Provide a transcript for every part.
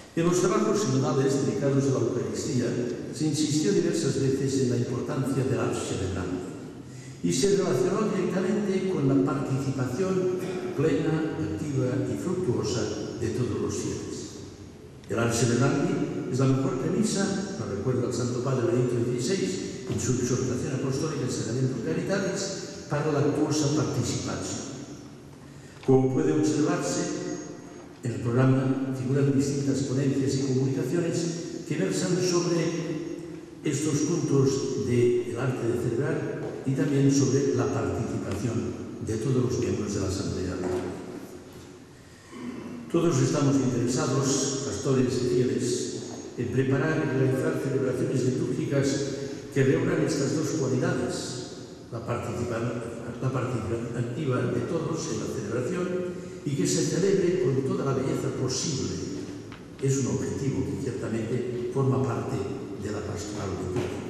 En los trabajos sinodales dedicados a la Eucaristía se insistió diversas veces en la importancia del Arche Venerandi y se relacionó directamente con la participación plena, activa y fructuosa de todos los fieles. El Arche Venerandi es la mejor premisa, lo recuerda el Santo Padre Benedicto XVI en su exhortación apostólica Sacramento Caritatis, para la actuosa participación. Como puede observarse, en el programa figuran distintas ponencias y comunicaciones que versan sobre estos puntos del arte de celebrar y también sobre la participación de todos los miembros de la Asamblea. Todos estamos interesados, pastores y fieles, en preparar y realizar celebraciones litúrgicas que reúnan estas dos cualidades, la participación activa de todos en la celebración y que se celebre con toda la belleza posible. Es un objetivo que ciertamente forma parte de la pastoral litúrgica.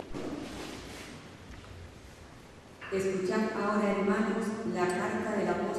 Escuchad ahora, hermanos, la carta del apóstol